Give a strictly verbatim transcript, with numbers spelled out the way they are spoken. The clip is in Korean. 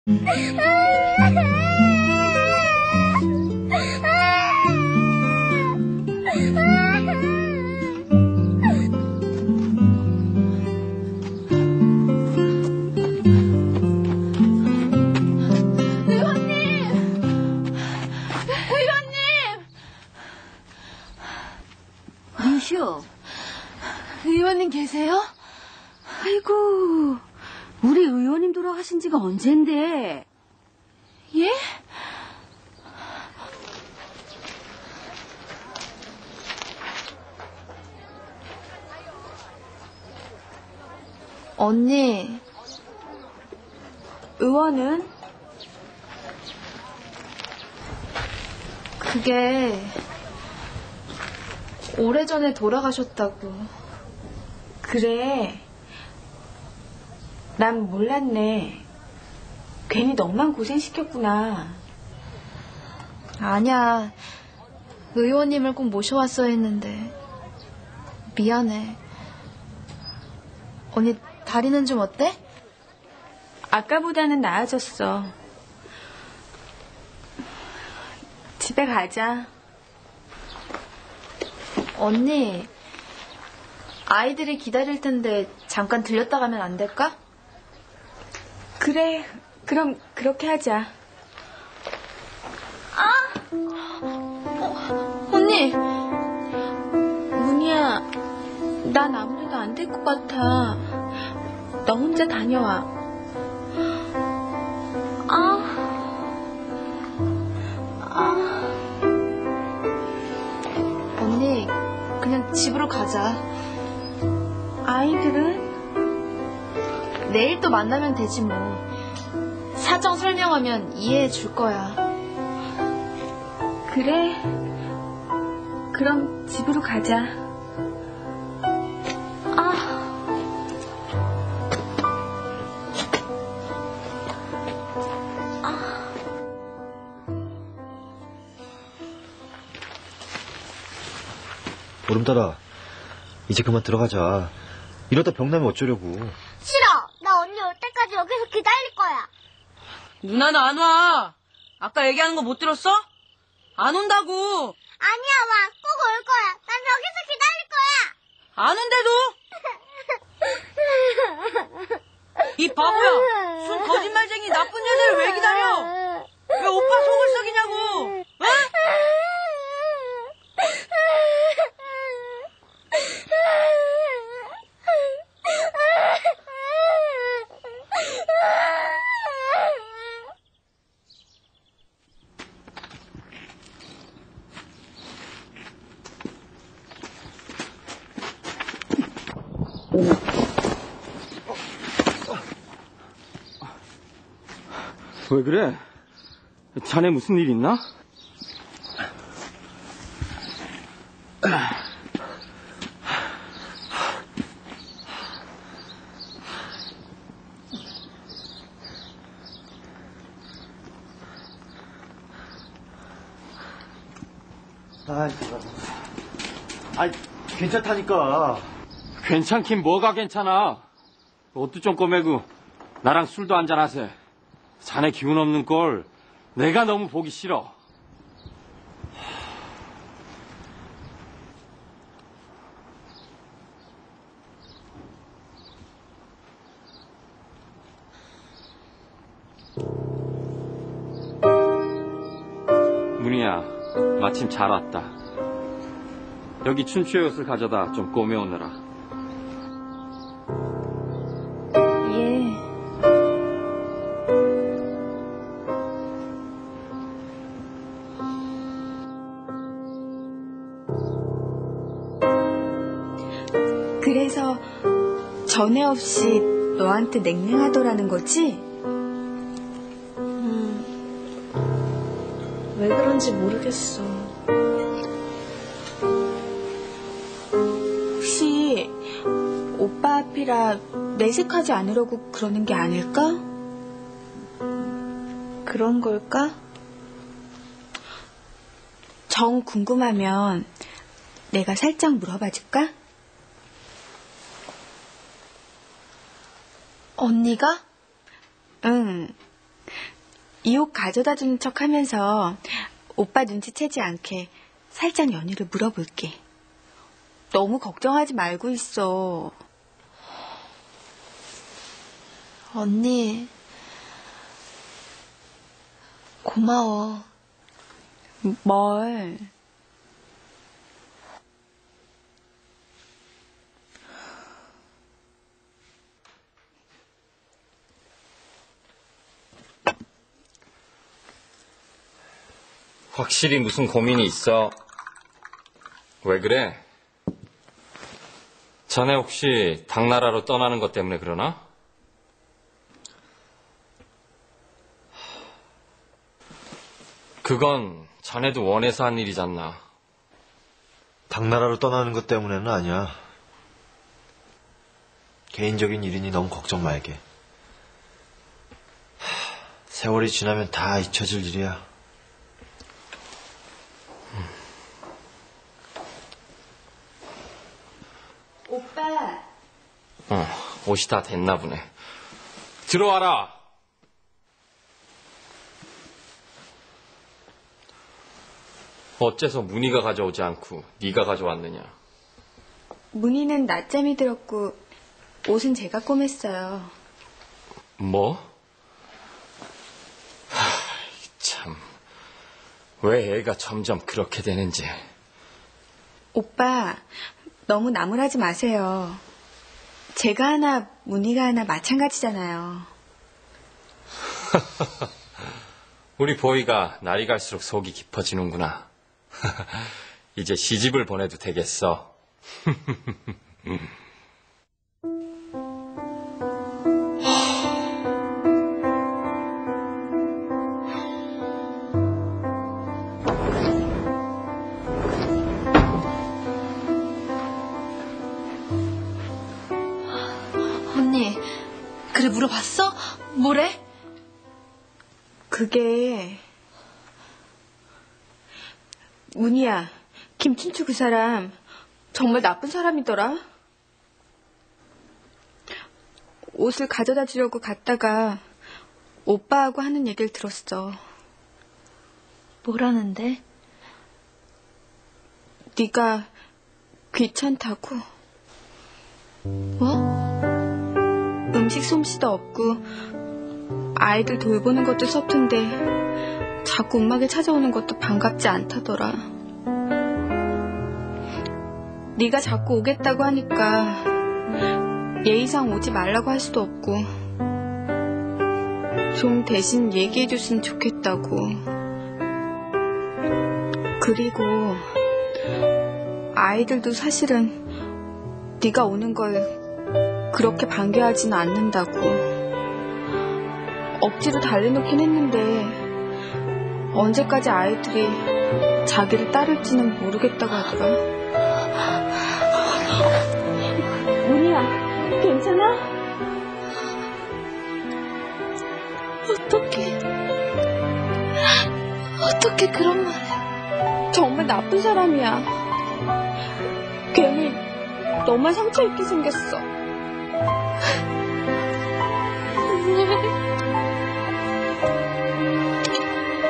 의원님 계세요? 아이고, 우리 의원님 돌아가신 지가 언젠데? 예? 언니, 의원은? 그게 오래전에 돌아가셨다고. 그래. 난 몰랐네. 괜히 너만 고생시켰구나. 아니야. 의원님을 꼭 모셔왔어야 했는데. 미안해. 언니, 다리는 좀 어때? 아까보다는 나아졌어. 집에 가자. 언니, 아이들이 기다릴 텐데 잠깐 들렸다 가면 안 될까? 그래, 그럼 그렇게 하자. 아! 어, 언니! 문희야, 난 아무래도 안 될 것 같아. 너 혼자 다녀와. 아, 아. 언니, 그냥 집으로 가자. 아이들은? 내일 또 만나면 되지 뭐. 사정 설명하면 이해해 줄 거야. 그래. 그럼 집으로 가자. 아. 아. 보름달아, 이제 그만 들어가자. 이러다 병나면 어쩌려고. 싫어. 나 언니 올 때까지 여기서 기다릴 거야. 누나는 안 와. 아까 얘기하는 거 못 들었어? 안 온다고. 아니야, 와. 꼭 올 거야. 난 여기서 기다릴 거야. 안 온대도. 이 바보야. 순 거짓말쟁이 나쁜 여자를 왜 기다려? 왜 오빠 속을 썩이냐고. 어? 왜 그래? 자네 무슨 일 있나? 아이, 아이, 괜찮다니까. 괜찮긴 뭐가 괜찮아. 옷도 좀 꼬매고 나랑 술도 한잔하세. 자네 기운 없는 꼴 내가 너무 보기 싫어. 문희야, 마침 잘 왔다. 여기 춘추의 옷을 가져다 좀 꼬매오느라. 예. 그래서 전에 없이 너한테 냉랭하더라는 거지? 음, 왜 그런지 모르겠어. 혹시 오빠 앞이라 내색하지 않으려고 그러는 게 아닐까? 그런 걸까? 정 궁금하면 내가 살짝 물어봐 줄까? 언니가? 응. 이 옷 가져다 주는 척 하면서 오빠 눈치채지 않게 살짝 연유를 물어볼게. 너무 걱정하지 말고 있어. 언니, 고마워. 뭘? 확실히 무슨 고민이 있어. 왜 그래? 자네 혹시 당나라로 떠나는 것 때문에 그러나? 그건 자네도 원해서 한 일이잖나. 당나라로 떠나는 것 때문에는 아니야. 개인적인 일이니 너무 걱정 말게. 하, 세월이 지나면 다 잊혀질 일이야. 오빠. 어, 옷이 다 됐나 보네. 들어와라. 어째서 문희가 가져오지 않고 네가 가져왔느냐? 문희는 낮잠이 들었고 옷은 제가 꼬맸어요. 뭐? 하, 참, 왜 애가 점점 그렇게 되는지. 오빠, 너무 나무라지 마세요. 제가 하나, 문희가 하나 마찬가지잖아요. 우리 보이가 날이 갈수록 속이 깊어지는구나. 이제 시집을 보내도 되겠어. 언니, 그래 물어봤어? 뭐래? 그게... 문희야, 김춘추 그 사람 정말 나쁜 사람이더라. 옷을 가져다 주려고 갔다가 오빠하고 하는 얘기를 들었어. 뭐라는데? 네가 귀찮다고. 뭐? 음식 솜씨도 없고 아이들 돌보는 것도 서툰데 자꾸 음악에 찾아오는 것도 반갑지 않다더라. 네가 자꾸 오겠다고 하니까 예의상 오지 말라고 할 수도 없고 좀 대신 얘기해줬으면 좋겠다고. 그리고 아이들도 사실은 네가 오는 걸 그렇게 반겨하지는 않는다고. 억지로 달래놓긴 했는데 언제까지 아이들이 자기를 따를지는 모르겠다고 하더라. 문희야, 괜찮아? 어떻게, 어떻게 그런 말을. 정말 나쁜 사람이야. 괜히 너만 상처 입게 생겼어. 언니.